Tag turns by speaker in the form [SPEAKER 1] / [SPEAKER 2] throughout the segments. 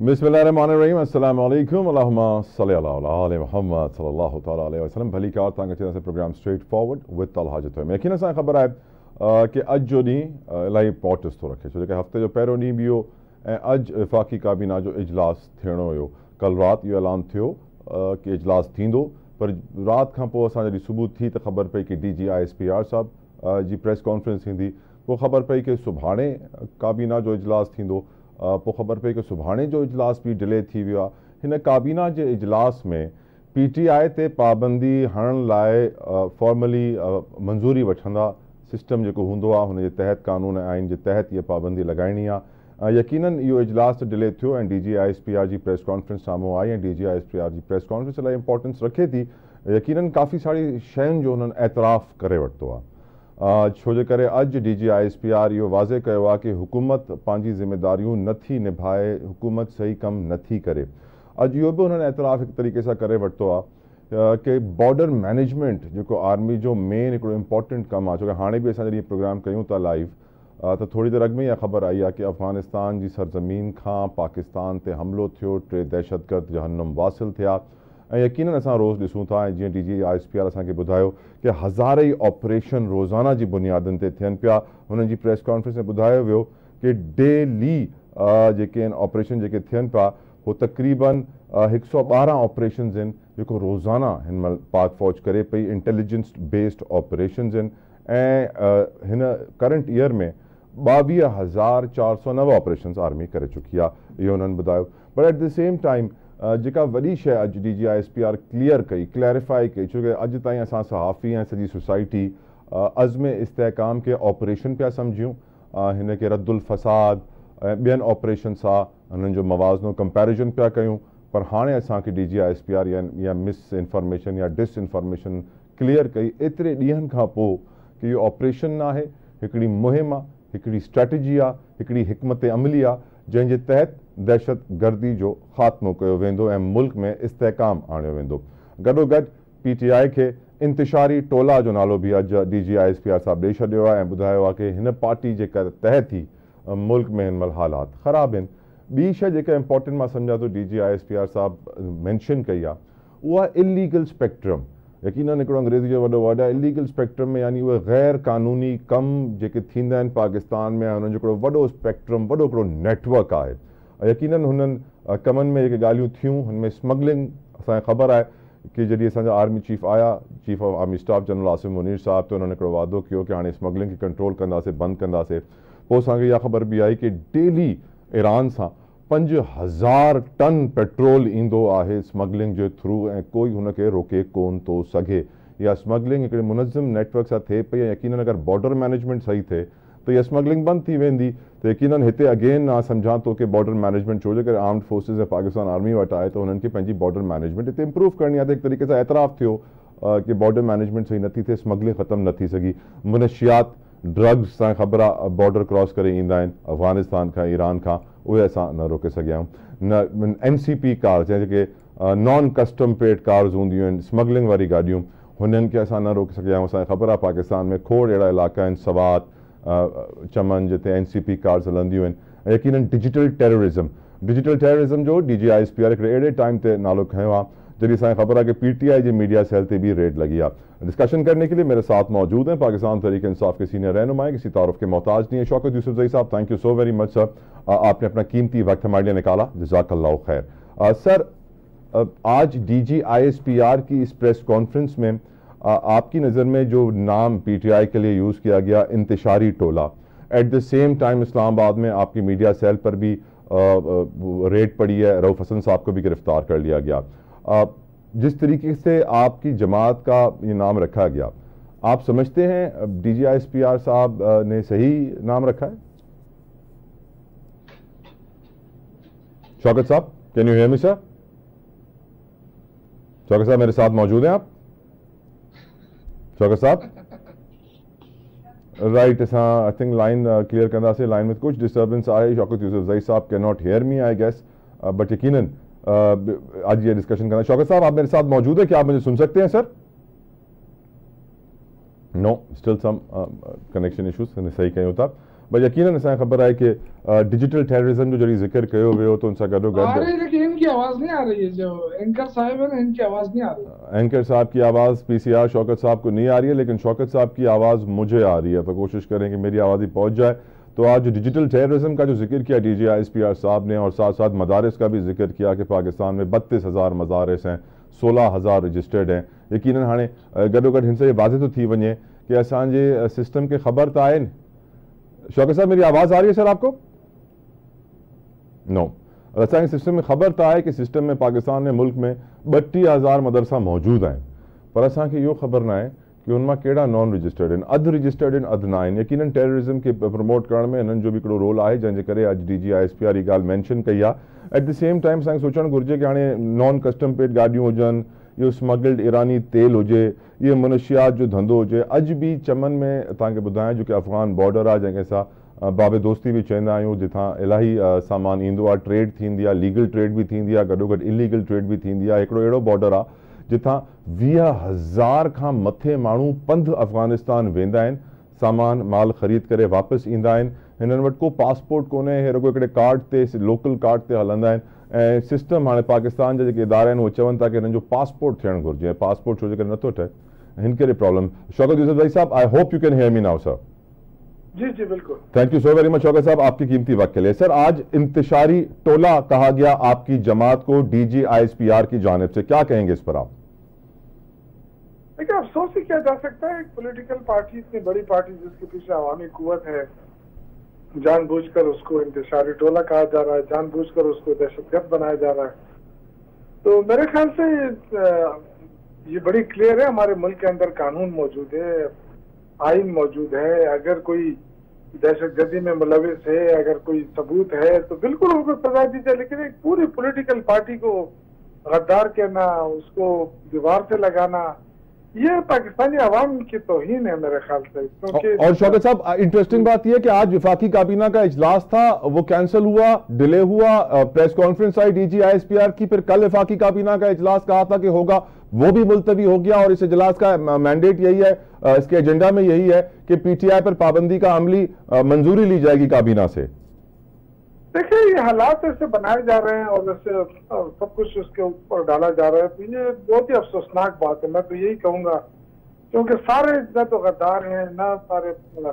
[SPEAKER 1] बिस्मिल्लाहिर्रहमानिर्रहीम अस्सलाम वालेकुम अल्लाहुम्मा सल्ली अला आले मुहम्मद सल्लल्लाहु तआला अलैहि वसल्लम। भली कार तव्हांखे अचे program straight forward with Talha जो यकीन असांखे ख़बर आहे कि अॼु जो ॾींहुं इलाही इंपॉर्टेंस थो रखे, छो जो हफ़्ते जो पहिरियों ॾींहुं बि हो ऐं अॼु वफ़ाक़ी काबीना जो इजलास थियणो हुयो। कल राति इहो ऐलान थियो कि इजलास थींदो, पर राति खां पोइ असां जॾहिं सुबुह थी त ख़बर पई कि DG ISPR साहिब जी प्रेस कॉन्फ्रेंस थींदी, पोइ ख़बर पई कि सुभाणे काबीना जो इजलास थींदो, पोइ ख़बर पई कि सुभाणे जो इजलास बि डिले थी वियो आहे। हिन काबीना जे इजलास में PTI ते पाबंदी हणण लाइ फॉर्मली मंज़ूरी वठंदा, सिस्टम जेको हूंदो आहे हुन जे तहत कानून ऐं आइन जे तहत इहा पाबंदी लॻाइणी आहे। यकीनन इहो इजलास डिले थियो ऐं DG ISPR जी प्रेस कॉन्फ्रेंस साम्हूं आई ऐं DG ISPR जी प्रेस कॉन्फ्रेंस इलाही इंपॉर्टेंस रखे थी। यकीनन काफ़ी सारी शयुनि जो हुननि एतराफ़ करे वरितो आहे, छो जे करे अॼु DG ISPR इहो वाज़े कयो आहे कि हुकूमत पंहिंजी ज़िम्मेदारियूं नथी निभाए, हुकूमत सही कमु नथी करे। अॼु इहो बि हुननि एतराफ़ हिकु तरीक़े सां करे वरितो आहे कि बॉर्डर मैनेजमेंट जेको आर्मी जो मेन हिकिड़ो इम्पॉर्टेंट कमु आहे, छो कि हाणे बि असां जॾहिं प्रोग्राम कयूं था लाइव त थोरी देरि अॻु में इहा ख़बर आई आहे कि अफ़गानिस्तान जी सरज़मीन खां पाकिस्तान ते हमिलो थियो, 3 दहशतगर्द जहन्नुम वासिल थिया ऐं यकीनन असां रोज़ ॾिसूं था ऐं जीअं DG ISPR असांखे ॿुधायो कि हज़ारे ई ऑपरेशन रोज़ाना जी बुनियादनि ते थियनि पिया। हुननि जी प्रेस कॉन्फ्रेंस में ॿुधायो वियो कि डेली जेके आहिनि ऑपरेशन जेके थियनि पिया हो तक़रीबन 112 ऑपरेशन्स आहिनि जेको रोज़ाना हिन महिल पाक फ़ौज करे पई, इंटेलिजेंस बेस्ड ऑपरेशन्स आहिनि ऐं हिन करंट ईयर में 22,409 ऑपरेशन्स आर्मी करे चुकी आहे, इहो हुननि ॿुधायो। But at the same time जेका वॾी शइ अॼु DG ISPR क्लियर कई, क्लैरिफाई कई, छो कि अॼु ताईं असां सहाफ़ी ऐं सॼी सोसाइटी अज़्म इस्तेहकाम खे ऑपरेशन पिया सम्झूं, हिन खे रद्दुल फ़साद ऐं ॿियनि ऑपरेशन सां हुननि जो मवाज़नो कंपैरिजन पिया कयूं। पर हाणे असांखे DG ISPR या मिस इंफॉर्मेशन या डिसइंफॉर्मेशन क्लियर कई एतिरे ॾींहंनि खां पोइ कि इहो ऑपरेशन न आहे, हिकिड़ी मुहिम आहे, हिकिड़ी स्ट्रेटजी आहे, हिकिड़ी हिकमत अमली आहे जंहिंजे तहत दहशत गर्दी जो ख़ात्मो कयो वेंदो ऐं मुल्क में इस्तेहकाम आणियो वेंदो। गॾोगॾु PTI खे इंतिशारी टोला जो नालो बि अॼु DG ISPR साहिबु ॾेई छॾियो आहे ऐं ॿुधायो आहे कि हिन पार्टी जे तहत ई मुल्क में हिन महिल हालात ख़राबु आहिनि। ॿी शइ जेका इंपॉर्टेंट मां सम्झां थो DG ISPR साहिबु मैंशन कई आहे उहा इलीगल स्पेक्ट्रम। यकीनन हिकिड़ो अंग्रेज़ी जो वॾो वर्ड आहे इलीगल स्पेक्ट्रम में, यानी उहे गैर क़ानूनी कम जेके थींदा आहिनि पाकिस्तान में, हुननि जो हिकिड़ो वॾो स्पेक्ट्रम, वॾो हिकिड़ो नेटवर्क आहे। यकीनन हुननि कमनि में जेके ॻाल्हियूं थियूं हुनमें स्मगलिंग, असांखे ख़बर आहे कि जॾहिं असांजा आर्मी चीफ आया, chief of army staff general Asim Munir साहिबु, त हुननि हिकिड़ो वाइदो कयो कि हाणे स्मगलिंग खे कंट्रोल कंदासीं, बंदि कंदासीं। पोइ असांखे इहा ख़बर बि आई कि डेली ईरान सां 5,000 टन पेट्रोल ईंदो आहे स्मगलिंग जे थ्रू ऐं कोई हुनखे रोके कोन थो सघे। इहा स्मगलिंग हिकिड़े मुनज़्ज़म नेटवर्क सां थिए पई ऐं यकीनन अगरि बॉर्डर मैनेजमेंट सही थिए त इहा स्मगलिंग बंदि थी वेंदी। त यकीनन हिते अगेन मां सम्झां थो कि बॉर्डर मैनेजमेंट, छो जे करे आर्म्ड फोर्सिस ऐं पाकिस्तान आर्मी वटि आहे त हुननि खे पंहिंजी बॉर्डर मैनेजमेंट हिते इम्प्रूव करणी आहे। त हिकु तरीक़े सां एतराफ़ थियो कि बॉर्डर मैनेजमेंट सही नथी थिए, स्मगलिंग ख़तमु नथी सघी। मुनशियात ड्रग्स असांखे ख़बर आहे बॉर्डर क्रॉस करे ईंदा आहिनि अफ़गानिस्तान खां, ईरान खां, उहे असां न रोके सघिया आहियूं। न MCP कार्स या जेके नॉन कस्टम पेड कार्स हूंदियूं आहिनि, स्मगलिंग वारी गाॾियूं, हुननि खे असां न रोके सघिया आहियूं। असांखे ख़बर आहे पाकिस्तान में खोड़ अहिड़ा इलाइक़ा आहिनि, सवात, चमन, जिते MCP कार्स हलंदियूं आहिनि। ऐं यकीनन डिजिटल टेररिज़म जो DG ISPR हिकिड़े अहिड़े टाइम ते नालो खयो आहे जॾहिं असांखे ख़बर आहे कि PTI जे मीडिया सेल ते भी रेड लगी है। डिस्कशन करने के लिए मेरे साथ मौजूद हैं पाकिस्तान तहरीक इंसाफ के सीनियर रहनुमा, किसी तारुफ के मोहताज नहीं है, शौकत यूसुफजई साहब। Thank you so very much sir, आपने अपना कीमती वक्त हमारे लिए निकाला, जज़ाकल्लाह खैर। सर, आज DG ISPR की इस प्रेस कॉन्फ्रेंस में आपकी नज़र में जो नाम PTI के लिए यूज़ किया गया, इंतिशारी टोला, at the same time Islamabad में आपकी मीडिया सेल पर भी रेड पड़ी है, रऊफ हसन साहब को भी गिरफ्तार कर लिया गया। जिस तरीके से आपकी जमात का ये नाम रखा गया, आप समझते हैं DG ISPR साहब ने सही नाम रखा है? शौकत साहब, can you hear me sir? Shaukat साहब मेरे साथ मौजूद हैं आप? शौकत साहब, राइट, असां आई थिंक लाइन क्लियर कंदासीं। लाइन में कुछ डिस्टर्बेंस आहे, शौकत यूसुफजई साहब can not hear me I guess, but यकीनन आज ये डिस्कशन करना। शौकत साहब, आप मेरे साथ मौजूद है, क्या आप मुझे सुन सकते हैं sir? No, still some connection issues, सही कहीं होता। पर यकीनन असांखे ख़बर है कि डिजिटल टेररिज्म जो जड़ी जिक्र कयो वियो तो उनसां गॾो
[SPEAKER 2] आ
[SPEAKER 1] गॾु
[SPEAKER 2] रही, लेकिन इनकी आवाज नहीं आ रही है। जो एंकर साहब है ना, इनकी आवाज नहीं आ रही।
[SPEAKER 1] एंकर साहब की आवाज़ पीसीआर शौकत साहब को नहीं आ रही है, लेकिन शौकत साहब की आवाज़ मुझे आ रही है, तो कोशिश करें कि मेरी आवाज़ ही पहुंच जाए। तो आज डिजिटल टेररिज्म का जो जिक्र किया DGISPR साहब ने, और साथ साथ मदारिस का भी जिक्र किया कि पाकिस्तान में 32,000 मदारिस हैं, 16,000 रजिस्टर्ड हैं। यकीनन हाँ गॾो गॾु हिन से ये वाज़े तो थी वञे कि असांजे सिस्टम के ख़बर तो आए। शौकत साहब मेरी आवाज़ आ रही है सर आपको? नो। असांजे सिस्टम में ख़बर तो आहे कि सिस्टम में पाकिस्तान में मुल्क में 32,000 मदरसा मौजूद हैं, पर असांखे इहो ख़बर न आहे कि उनमां कहिड़ा नॉन रजिस्टर्ड आहिनि, अधु रजिस्टर्ड आहिनि अधु न आहिनि। यकीनन टेररिज्म खे प्रमोट करण में इन्हनि जो भी हिकिड़ो रोल आहे, जंहिंजे करे अॼु DGISPR हीअ ॻाल्हि मैंशन कई आहे। एट द सेम टाइम असांखे सोचणु घुरिजे कि हाणे नॉन कस्टम पेड गाॾियूं हुजनि, इहो स्मगल्ड ईरानी तेल हुजे, इहो मुनशियात जो धंधो हुजे। अॼु बि चमन में तव्हांखे ॿुधायां जो कि अफ़गान बॉर्डर आहे, जंहिंखे असां बाबे दोस्ती भी चवंदा आहियूं, जिथां इलाही सामान ईंदो आहे, ट्रेड थींदी आहे, लीगल ट्रेड भी थींदी आहे, गॾो गॾु इलीगल ट्रेड भी थींदी आहे। हिकिड़ो अहिड़ो बॉर्डर आहे जिथां 20,000 खां मथे माण्हू पंधु अफ़गानिस्तान वेंदा आहिनि, सामान माल ख़रीद करे वापसि ईंदा आहिनि। हिननि वटि को पासपोर्ट कोन्हे, हे रुॻो हिकिड़े कार्ड ते, लोकल कार्ड ते हलंदा आहिनि। ऐं सिस्टम हाणे पाकिस्तान जा जेके इदारा आहिनि उहे चवनि था कि हिननि जो पासपोर्ट थियणु घुरिजे, ऐं पासपोर्ट छो जे करे नथो ठहे, हिन करे प्रॉब्लम। शौकत यूसुफ भाई साहब, I hope you can hear me now sir.
[SPEAKER 2] जी जी बिल्कुल।
[SPEAKER 1] Thank you so very much Shaukat साहब आपकी कीमती वक्त के लिए। सर, आज इंतशारी टोला कहा गया आपकी जमात को DGISPR की जानिब से, क्या कहेंगे इस पर आप?
[SPEAKER 2] देखिए, अफसोस ही किया जा सकता है, एक पॉलिटिकल पार्टी, इतनी बड़ी पार्टी जिसके पीछे अवामी कुव्वत है, जानबूझकर उसको इंतशारी टोला कहा जा रहा है, जानबूझकर उसको दहशतगर्द बनाया जा रहा है। तो मेरे ख्याल से ये बड़ी क्लियर है, हमारे मुल्क के अंदर कानून मौजूद है, आइन मौजूद है। अगर कोई दहशतगर्दी में मुलविस है, अगर कोई सबूत है तो बिल्कुल उनको सजा दी जाए। लेकिन एक पूरी पॉलिटिकल पार्टी को गद्दार कहना, उसको दीवार से लगाना, ये पाकिस्तानी अवाम की तौहीन है मेरे ख्याल से। क्योंकि
[SPEAKER 1] और शौकत साहब, इंटरेस्टिंग बात यह कि आज विफाकी काबीना का इजलास था, वो कैंसिल हुआ, डिले हुआ, प्रेस कॉन्फ्रेंस आई DGISPR की, फिर कल विफाकी काबीना का इजलास कहा था कि होगा, वो भी मुलतवी हो गया। और इस इजलास का मैंडेट यही है, इसके एजेंडा में यही है कि PTI पर पाबंदी का अमली मंजूरी ली जाएगी काबीना से।
[SPEAKER 2] देखिए, ये हालात ऐसे बनाए जा रहे हैं और ऐसे सब कुछ उसके ऊपर डाला जा रहा है, तो ये बहुत ही अफसोसनाक बात है। मैं तो यही कहूंगा, क्योंकि सारे न तो गद्दार हैं, न सारे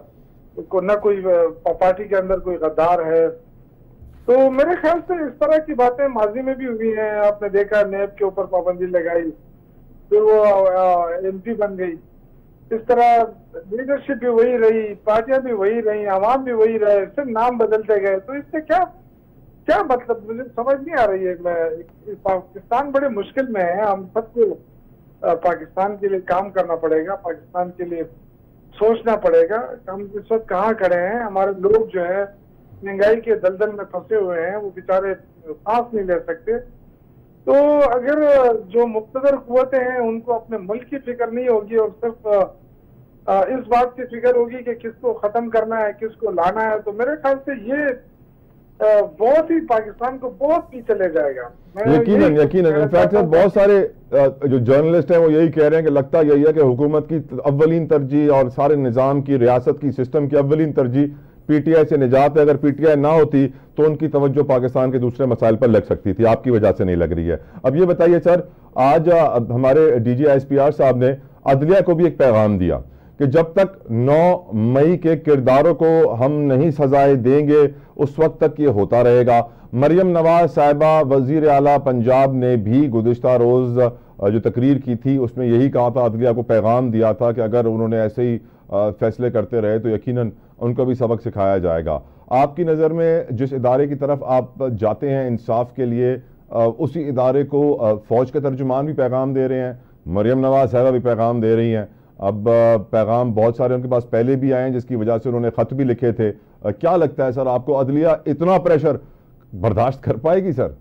[SPEAKER 2] न कोई पार्टी के अंदर कोई गद्दार है। तो मेरे ख्याल से इस तरह की बातें माजी में भी हुई हैं। आपने देखा, नेब के ऊपर पाबंदी लगाई, फिर वो MP बन गई। इस तरह लीडरशिप भी वही रही, पार्टियां भी वही रही, आवाम भी वही रहे, सिर्फ नाम बदलते गए। तो इससे क्या मतलब, मुझे समझ नहीं आ रही है। पाकिस्तान बड़े मुश्किल में है, हम सबको पाकिस्तान के लिए काम करना पड़ेगा, पाकिस्तान के लिए सोचना पड़ेगा। हम इस वक्त कहाँ खड़े हैं, हमारे लोग जो है महंगाई के दलदल में फंसे हुए हैं, वो बेचारे सांस नहीं ले सकते। तो अगर जो मुक्तदर कुव्वतें हैं उनको अपने मुल्क की फिक्र नहीं होगी और सिर्फ इस बात की फिक्र होगी कि किसको खत्म करना है, किसको लाना है, तो मेरे ख्याल से ये बहुत ही पाकिस्तान को बहुत पीछे ले जाएगा।
[SPEAKER 1] यकीनन इनफैक्ट बहुत सारे जो जर्नलिस्ट हैं वो यही कह रहे हैं कि लगता यही है कि हुकूमत की अव्वलीन तरजीह और सारे निज़ाम की, रियासत की, सिस्टम की अव्वलीन तरजीह PTI से निजात है। अगर PTI ना होती तो उनकी तवज्जो पाकिस्तान के दूसरे मसाइल पर लग सकती थी, आपकी वजह से नहीं लग रही है। अब ये बताइए सर, आज हमारे DGISPR साहब ने अदलिया को भी एक पैगाम दिया कि जब तक 9 मई के किरदारों को हम नहीं सजाएं देंगे उस वक्त तक ये होता रहेगा। मरियम नवाज साहिबा वजीर आला पंजाब ने भी गुज़िश्ता रोज जो तकरीर की थी उसमें यही कहा था, अदलिया को पैगाम दिया था कि अगर उन्होंने ऐसे ही फैसले करते रहे तो यकीनन उनको भी सबक सिखाया जाएगा। आपकी नज़र में जिस इदारे की तरफ आप जाते हैं इंसाफ के लिए, उसी इदारे को फौज के तर्जुमान भी पैगाम दे रहे हैं, मरियम नवाज साहिबा भी पैगाम दे रही हैं। अब पैगाम बहुत सारे उनके पास पहले भी आए हैं जिसकी वजह से उन्होंने ख़त भी लिखे थे। क्या लगता है सर आपको, अदलिया इतना प्रेशर बर्दाश्त कर पाएगी सर?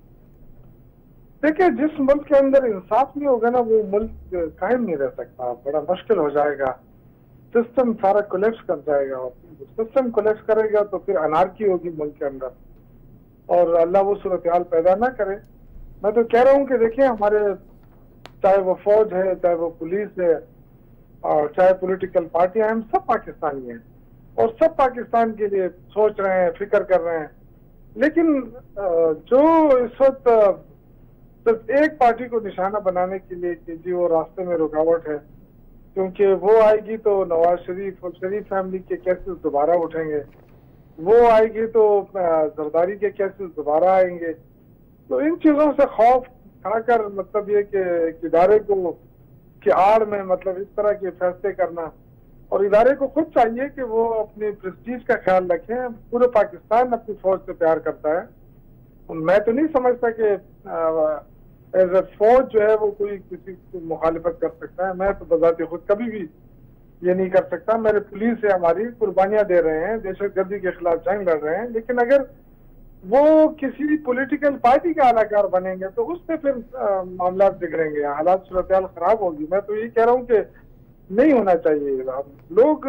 [SPEAKER 2] देखिए, जिस मुल्क के अंदर इंसाफ नहीं होगा ना, वो मुल्क कायम नहीं रह सकता, बड़ा मुश्किल हो जाएगा। सिस्टम सारा कोलैप्स कर जाएगा, और सिस्टम कोलैप्स करेगा तो फिर अनार्की होगी मुल्क के अंदर, और अल्लाह वो सूरत हाल पैदा ना करे। मैं तो कह रहा हूँ कि देखिए, हमारे चाहे वो फौज है, चाहे वो पुलिस है, और चाहे पॉलिटिकल पार्टियां हैं, हम सब पाकिस्तानी हैं और सब पाकिस्तान के लिए सोच रहे हैं, फिक्र कर रहे हैं। लेकिन जो इस वक्त सिर्फ एक पार्टी को निशाना बनाने के लिए कि जी वो रास्ते में रुकावट है, क्योंकि वो आएगी तो नवाज शरीफ और शरीफ फैमिली के केसेस दोबारा उठेंगे, वो आएगी तो जरदारी के केसेस दोबारा आएंगे। तो इन चीजों से खौफ खाकर मतलब ये कि इदारे को की आड़ में मतलब इस तरह के फैसले करना, और इदारे को खुद चाहिए कि वो अपनी प्रेस्टीज का ख्याल रखें। पूरे पाकिस्तान अपनी फौज से प्यार करता है। मैं तो नहीं समझता कि एज ए फौज जो है वो कोई किसी की मुखालिफत कर सकता है। मैं तो बजाते खुद कभी भी ये नहीं कर सकता। मेरे पुलिस है, हमारी कुर्बानियां दे रहे हैं, दहशतगर्दी के खिलाफ जंग लड़ रहे हैं। लेकिन अगर वो किसी पॉलिटिकल पार्टी के आलाकार बनेंगे तो उससे फिर मामला बिगड़ेंगे, हालात सूरत खराब होगी। मैं तो ये कह रहा हूँ कि नहीं होना चाहिए। लोग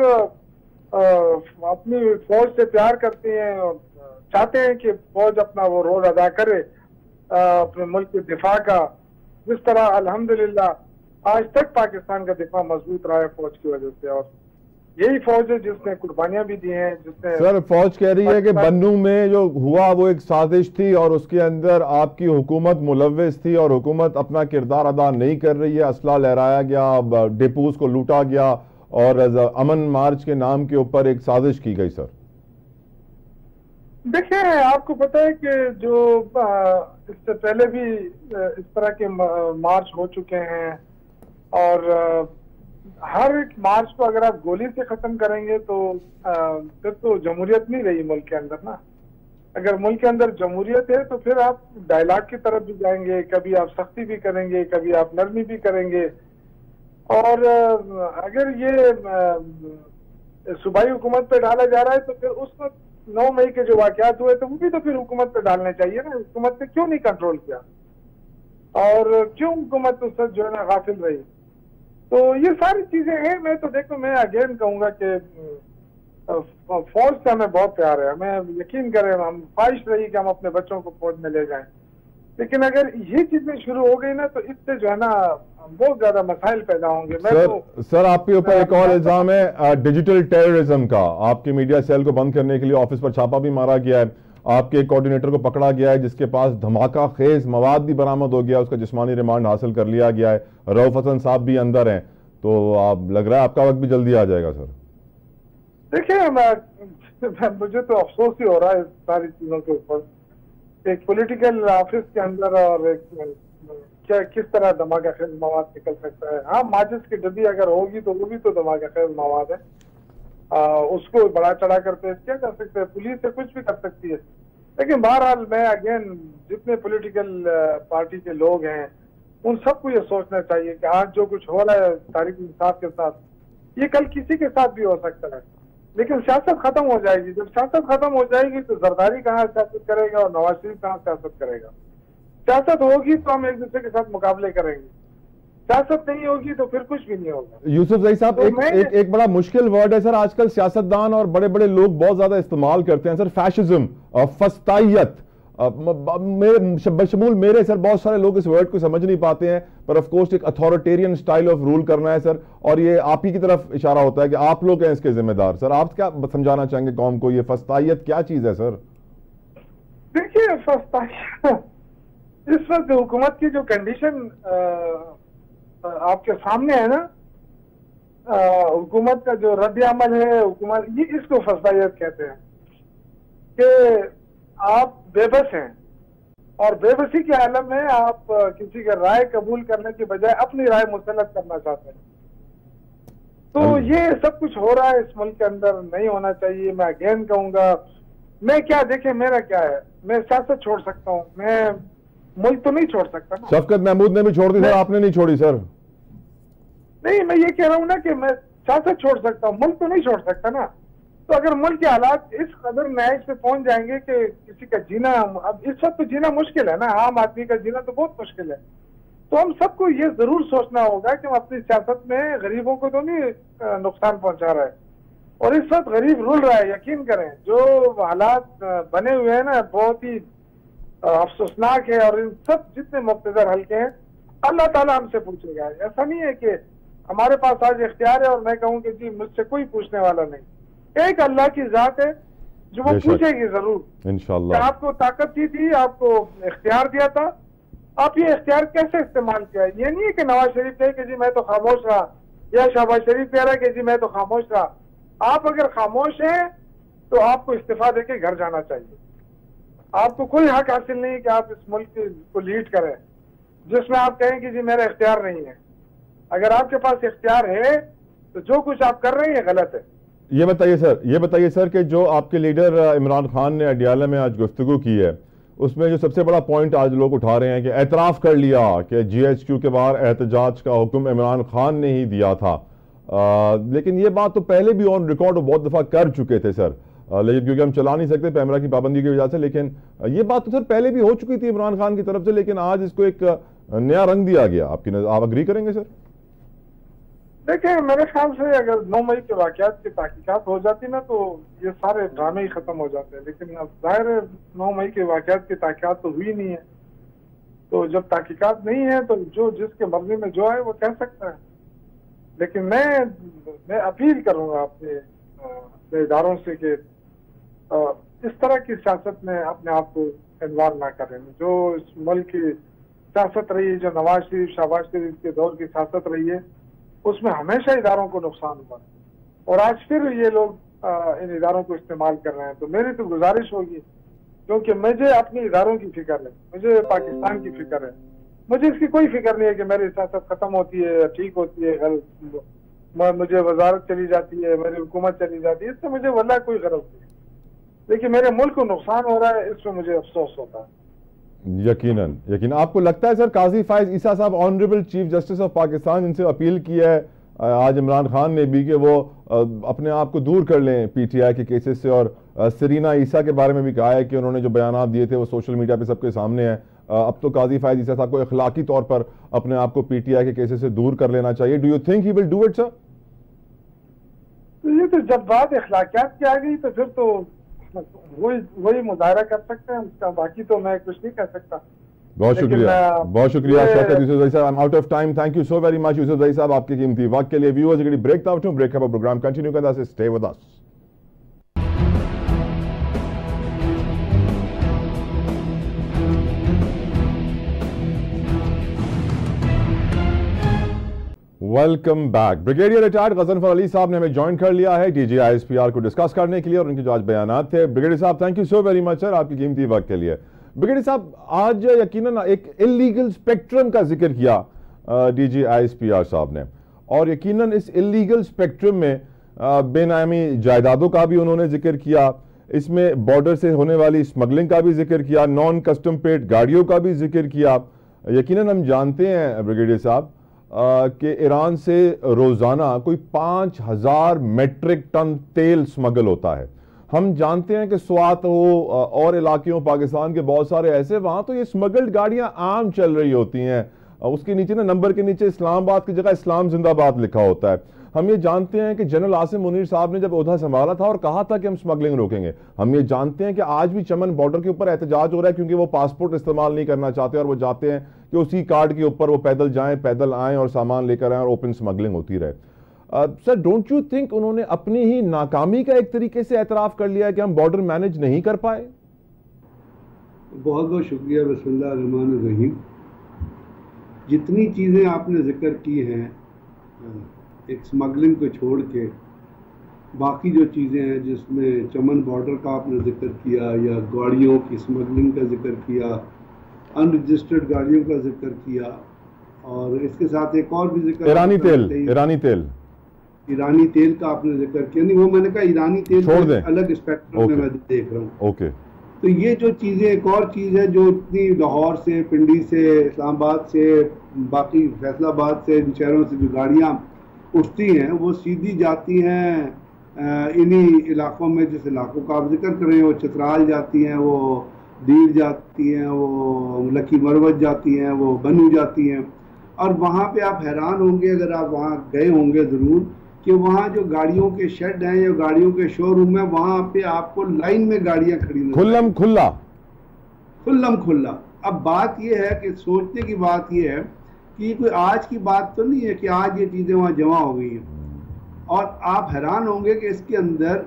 [SPEAKER 2] अपनी फौज से प्यार करते हैं, चाहते हैं कि फौज अपना वो रोल अदा करे अपने मुल्क के दिफा का, जिस तरह अल्हम्दुलिल्लाह आज तक पाकिस्तान का दिफा मजबूत रहा है फौज की वजह से। और यही फौज है जिसने कुर्बानियां भी दी हैं, जिसने
[SPEAKER 1] सर फौज कह रही है कि बन्नू में जो हुआ वो एक साजिश थी और उसके अंदर आपकी हुकूमत मुलव्विस थी और हुकूमत अपना किरदार अदा नहीं कर रही है। असला लहराया गया, डिपोज को लूटा गया और अमन मार्च के नाम के ऊपर एक साजिश की गई। सर
[SPEAKER 2] देखिए, आपको पता है कि जो इससे पहले भी इस तरह के मार्च हो चुके हैं, और हर एक मार्च को अगर आप गोली से खत्म करेंगे तो फिर तो जमहूरियत नहीं रही मुल्क के अंदर ना। अगर मुल्क के अंदर जमहूरियत है तो फिर आप डायलॉग की तरफ भी जाएंगे, कभी आप सख्ती भी करेंगे, कभी आप नरमी भी करेंगे। और अगर ये सूबाई हुकूमत पे डाला जा रहा है तो फिर उस 9 मई के जो वाकयात हुए थे वो भी तो फिर हुकूमत पे डालने चाहिए ना। हुकूमत ने क्यों नहीं कंट्रोल किया और क्यों हुकूमत उस वक्त जो है ना गाफिल रही। तो ये सारी चीजें हैं। मैं तो देखो, मैं अगेन कहूंगा कि फौज से हमें बहुत प्यार है, हमें यकीन करें, हम ख्वाहिश रही कि हम अपने बच्चों को फौज में ले जाएं। लेकिन अगर ये चीजें शुरू हो गई ना तो इससे जो है ना बहुत ज्यादा मसाइल पैदा होंगे।
[SPEAKER 1] सर आपके ऊपर एक और इल्जाम है डिजिटल टेररिज्म का। आपके मीडिया सेल को बंद करने के लिए ऑफिस पर छापा भी मारा गया है, आपके कोऑर्डिनेटर को पकड़ा गया है जिसके पास धमाका खेज मवाद भी बरामद हो गया, उसका जिस्मानी रिमांड हासिल कर लिया गया है। रऊफ हसन साहब भी अंदर हैं, तो आप लग रहा है आपका वक्त भी जल्दी आ जाएगा। सर
[SPEAKER 2] देखिए, मुझे तो अफसोस ही हो रहा है इस सारी चीजों के ऊपर। एक पॉलिटिकल ऑफिस के अंदर और एक क्या किस तरह धमाका खेज मवाद निकल सकता है। हाँ, माचिस की डब्बी अगर होगी तो वो भी तो धमाका खेज मवाद है, उसको बड़ा चढ़ा कर पेश किया जा सकता है। पुलिस से कुछ भी कर सकती है। लेकिन बहरहाल मैं अगेन जितने पॉलिटिकल पार्टी के लोग हैं उन सबको ये सोचना चाहिए कि आज जो कुछ हो रहा है तारीख इंसाफ के साथ, ये कल किसी के साथ भी हो सकता है। लेकिन सियासत खत्म हो जाएगी। जब सियासत खत्म हो जाएगी तो जरदारी कहाँ सियासत करेगा और नवाज शरीफ कहाँ सियासत करेगा। सियासत होगी तो हम एक दूसरे के साथ मुकाबले करेंगे, सियासत नहीं होगी तो फिर कुछ भी नहीं होगा।
[SPEAKER 1] यूसुफ ज़ई साहब, तो एक बड़ा मुश्किल वर्ड है सर, आजकल सियासतदान और बड़े बड़े लोग बहुत ज्यादा इस्तेमाल करते हैं सर, फैशिज्म और फस्तायत। बशमूल मेरे सर, बहुत सारे लोग इस वर्ड को समझ नहीं पाते हैं, पर ऑफ कोर्स एक अथॉरिटेरियन स्टाइल ऑफ रूल करना है सर, और ये आप ही की तरफ इशारा होता है कि आप लोग हैं इसके जिम्मेदार। सर आप क्या समझाना चाहेंगे कौम को, ये फस्तायत क्या चीज है सर?
[SPEAKER 2] देखिए, फस्तायत इस वक्त हुकूमत की जो कंडीशन आपके सामने है ना, हुकूमत का जो रद्द अमल है, हुकूमत ये इसको फस्तायत कहते हैं कि आप बेबस हैं और बेबसी के आलम में आप किसी का राय कबूल करने की बजाय अपनी राय मुसल्लत करना चाहते हैं। तो ये सब कुछ हो रहा है इस मुल्क के अंदर, नहीं होना चाहिए। मैं अगेन कहूंगा, मैं क्या, देखे मेरा क्या है, मैं सियासत छोड़ सकता हूँ, मैं मुल्क तो नहीं छोड़ सकता ना।
[SPEAKER 1] शफकत महमूद ने भी छोड़ दी सर, आपने नहीं छोड़ी सर।
[SPEAKER 2] नहीं, मैं ये कह रहा हूँ ना कि मैं सियासत छोड़ सकता हूँ, मुल्क तो नहीं छोड़ सकता ना। तो अगर मुल्क के हालात इस कदर नैश पे पहुंच जाएंगे कि किसी का जीना, अब इस वक्त तो जीना मुश्किल है ना, आम आदमी का जीना तो बहुत मुश्किल है। तो हम सबको ये जरूर सोचना होगा कि हम अपनी सियासत में गरीबों को तो नहीं नुकसान पहुंचा रहा है। और इस वक्त गरीब रुल रहा है, यकीन करें। जो हालात बने हुए हैं ना, बहुत ही अफसोसनाक है। और इन सब जितने मुख्तदर हल्के हैं, अल्लाह ताला हमसे पूछेगा। ऐसा नहीं है कि हमारे पास आज इख्तियार है और मैं कहूँ कि जी मुझसे कोई पूछने वाला नहीं। एक अल्लाह की जात है जो वो पूछेगी जरूर
[SPEAKER 1] इंशाअल्लाह।
[SPEAKER 2] आपको ताकत दी थी, आपको इख्तियार दिया था, आप ये इख्तियार कैसे इस्तेमाल किया? ये नहीं है कि नवाज शरीफ कहे कि जी मैं तो खामोश रहा, या शहबाज शरीफ कह रहा है कि जी मैं तो खामोश रहा। आप अगर खामोश हैं तो आपको इस्तीफा देके घर जाना चाहिए। आपको कोई हक हासिल नहीं कि आप इस मुल्क को लीड करें जिसमें आप कहें कि जी मेरा इख्तियार नहीं है। अगर आपके पास इख्तियार है तो जो कुछ आप कर रहे हैं गलत है।
[SPEAKER 1] ये बताइए सर कि जो आपके लीडर इमरान खान ने अडियाला में आज गुफ्तगू की है, उसमें जो सबसे बड़ा पॉइंट आज लोग उठा रहे हैं कि एतराफ़ कर लिया कि GHQ के बाहर एहतजाज का हुक्म इमरान खान ने ही दिया था। लेकिन ये बात तो पहले भी ऑन रिकॉर्ड बहुत दफ़ा कर चुके थे सर, लेकिन क्योंकि हम चला नहीं सकते कैमरा की पाबंदी की वजह से, लेकिन ये बात तो सर पहले भी हो चुकी थी इमरान खान की तरफ से, लेकिन आज इसको एक नया रंग दिया गया। आप अग्री करेंगे सर?
[SPEAKER 2] देखिए, मेरे ख्याल से अगर 9 मई के वाक़यात की तहकीकात हो जाती ना तो ये सारे ड्रामे ही खत्म हो जाते हैं। लेकिन अब जाहिर है 9 मई के वाक़यात की तहकीकात तो हुई नहीं है, तो जब तहकीकात नहीं है तो जो जिसके मर्जी में जो है वो कह सकता है। लेकिन मैं अपील करूंगा अपने इदारों से कि इस तरह की सियासत में अपने आप को इन्वॉल्व ना करें। जो इस मुल्क की सियासत रही है, जो नवाज शरीफ शहबाज शरीफ के दौर की सियासत रही है, उसमें हमेशा इदारों को नुकसान हुआ और आज फिर ये लोग इन इदारों को इस्तेमाल कर रहे हैं। तो मेरी तो गुजारिश होगी, क्योंकि मुझे अपने इदारों की फिक्र है, मुझे पाकिस्तान की फिक्र है, मुझे इसकी कोई फिक्र नहीं है कि मेरी सियासत खत्म होती है, ठीक होती है, मुझे वजारत चली जाती है, मेरी हुकूमत चली जाती है, इससे मुझे वल्लाह कोई गरज नहीं है। लेकिन मेरे मुल्क को नुकसान हो रहा है, इसमें मुझे अफसोस होता है।
[SPEAKER 1] यकीनन आपको लगता है सर काजी फायज ईसा साहब honourable chief justice of Pakistan, जिनसे अपील की है आज इमरान खान ने भी कि वो अपने आप को दूर कर लें PTI के केसेस से, और सरीना ईसा के बारे में भी कहा है कि उन्होंने जो बयानात दिए थे वो सोशल मीडिया पे सबके सामने है, अब तो काजी फायज ईसा साहब को अखलाकी तौर पर अपने आप को PTI के केसेस से दूर कर लेना चाहिए। Do you think he will do it sir?
[SPEAKER 2] ये तो जब बात अखलाकियात की आ गई तो फिर तो वही मुजाहरा कर सकते हैं उसका, बाकी तो मैं कुछ नहीं कर सकता।
[SPEAKER 1] बहुत शुक्रिया शौकत यूसुफ ज़ई साहब। I am out of time. Thank you so very much Yusufzai साहब आपके कीमती वक्त के लिए। व्यूअर्स अगली ब्रेक था उठूं, ब्रेक का प्रोग्राम कंटिन्यू करता है, stay with us. Welcome back. Brigadier retired Ghazanfar Ali साहब ने हमें ज्वाइन कर लिया है DG ISPR को डिस्कस करने के लिए और उनके जो आज बयान थे। ब्रिगेडियर साहब thank you so very much sir आपकी कीमती वक्त के लिए। ब्रिगेडियर साहब आज यकीनन एक इलीगल स्पेक्ट्रम का जिक्र किया DG ISPR साहब ने, और यकीनन इस इलीगल स्पेक्ट्रम में बेनामी जायदादों का भी उन्होंने जिक्र किया, इसमें बॉर्डर से होने वाली स्मगलिंग का भी जिक्र किया, नॉन कस्टम पेड गाड़ियों का भी जिक्र किया। यकीनन हम जानते हैं ब्रिगेडियर साहब कि ईरान से रोज़ाना कोई 5000 मेट्रिक टन तेल स्मगल होता है। हम जानते हैं कि स्वात हो और इलाकों पाकिस्तान के बहुत सारे ऐसे, वहाँ तो ये स्मगल्ड गाड़ियाँ आम चल रही होती हैं, उसके नीचे ना नंबर के नीचे इस्लामाबाद की जगह इस्लाम जिंदाबाद लिखा होता है। हम ये जानते हैं कि जनरल आसिम मुनीर साहब ने जब ओहदा संभाला था और कहा था कि हम स्मगलिंग रोकेंगे, हम ये जानते हैं कि आज भी चमन बॉर्डर के ऊपर एहतजाज हो रहा है क्योंकि वो पासपोर्ट इस्तेमाल नहीं करना चाहते और वो चाहते हैं कि उसी कार्ड के ऊपर वो पैदल जाएं, पैदल आएं और सामान लेकर आएं और ओपन स्मगलिंग होती रहे। सर डोंट यू थिंक उन्होंने अपनी ही नाकामी का एक तरीके से एतराफ़ कर लिया है कि हम बॉर्डर मैनेज नहीं कर पाए?
[SPEAKER 3] बहुत बहुत शुक्रिया। बिस्मिल्लाह रहमान रहीम। जितनी चीज़ें आपने जिक्र की हैं एक स्मगलिंग को छोड़ के, बाकी जो चीज़ें हैं जिसमें चमन बॉर्डर का आपने जिक्र किया या गाड़ियों की स्मगलिंग का जिक्र किया, अनरजिस्टर्ड गाड़ियों का जिक्र किया, और इसके साथ एक और भी जिक्र
[SPEAKER 1] ईरानी तेल का आपने जिक्र किया। नहीं, वो मैंने कहा ईरानी तेल अलग स्पेक्ट्रम में मैं देख रहा हूँ। ओके,
[SPEAKER 3] तो ये जो चीज़ें, एक और चीज़ है जो इतनी लाहौर से, पिंडी से, इस्लामाबाद से, बाकी फैसलाबाद से, इन शहरों से जो गाड़ियाँ उठती हैं वो सीधी जाती हैं इन्हीं इलाकों में, जिस इलाकों का आप जिक्र कर रहे हैं, वो चित्राल जाती हैं, वो दीर जाती हैं, वो लकी मरवत जाती हैं, वो बनू जाती हैं। और वहाँ पे आप हैरान होंगे अगर आप वहाँ गए होंगे ज़रूर कि वहाँ जो गाड़ियों के शेड हैं या गाड़ियों के शोरूम है, वहाँ पे आपको लाइन में गाड़ियाँ खड़ी
[SPEAKER 1] खुल्लम
[SPEAKER 3] खुल्ला। अब बात यह है कि सोचने की बात यह है कि ये कोई आज की बात तो नहीं है कि आज ये चीज़ें वहाँ जमा हो गई हैं, और आप हैरान होंगे कि इसके अंदर